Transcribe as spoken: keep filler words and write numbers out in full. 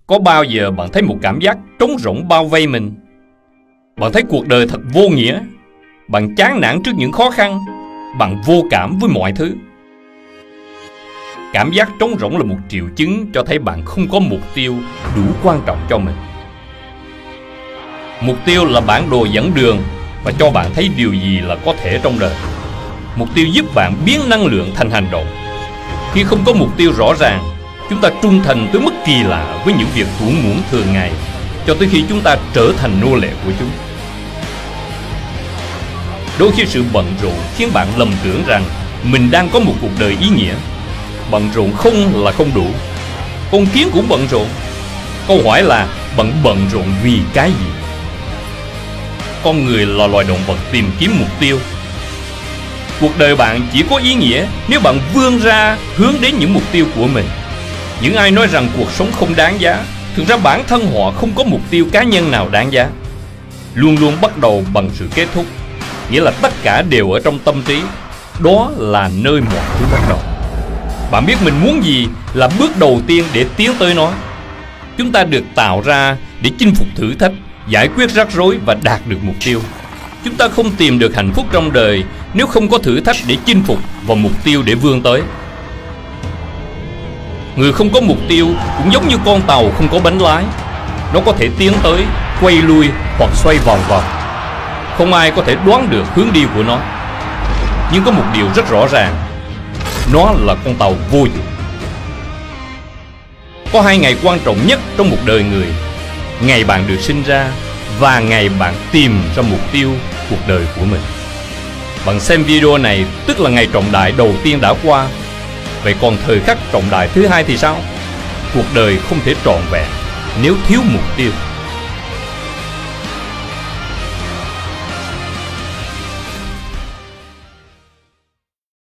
Có bao giờ bạn thấy một cảm giác trống rỗng bao vây mình? Bạn thấy cuộc đời thật vô nghĩa. Bạn chán nản trước những khó khăn. Bạn vô cảm với mọi thứ. Cảm giác trống rỗng là một triệu chứng cho thấy bạn không có mục tiêu đủ quan trọng cho mình. Mục tiêu là bản đồ dẫn đường và cho bạn thấy điều gì là có thể trong đời. Mục tiêu giúp bạn biến năng lượng thành hành động. Khi không có mục tiêu rõ ràng, chúng ta trung thành tới mức kỳ lạ với những việc thủ muỗng thường ngày, cho tới khi chúng ta trở thành nô lệ của chúng. Đôi khi sự bận rộn khiến bạn lầm tưởng rằng mình đang có một cuộc đời ý nghĩa. Bận rộn không là không đủ. Con kiến cũng bận rộn. Câu hỏi là bạn bận rộn vì cái gì? Con người là loài động vật tìm kiếm mục tiêu. Cuộc đời bạn chỉ có ý nghĩa nếu bạn vươn ra hướng đến những mục tiêu của mình. Những ai nói rằng cuộc sống không đáng giá, thực ra bản thân họ không có mục tiêu cá nhân nào đáng giá. Luôn luôn bắt đầu bằng sự kết thúc, nghĩa là tất cả đều ở trong tâm trí. Đó là nơi mọi thứ bắt đầu. Bạn biết mình muốn gì là bước đầu tiên để tiến tới nó. Chúng ta được tạo ra để chinh phục thử thách, giải quyết rắc rối và đạt được mục tiêu. Chúng ta không tìm được hạnh phúc trong đời nếu không có thử thách để chinh phục và mục tiêu để vươn tới. Người không có mục tiêu cũng giống như con tàu không có bánh lái. Nó có thể tiến tới, quay lui hoặc xoay vòng vòng. Không ai có thể đoán được hướng đi của nó. Nhưng có một điều rất rõ ràng, nó là con tàu vô dụng. Có hai ngày quan trọng nhất trong một đời người: ngày bạn được sinh ra và ngày bạn tìm ra mục tiêu cuộc đời của mình. Bạn xem video này tức là ngày trọng đại đầu tiên đã qua. Vậy còn thời khắc trọng đại thứ hai thì sao? Cuộc đời không thể trọn vẹn nếu thiếu mục tiêu.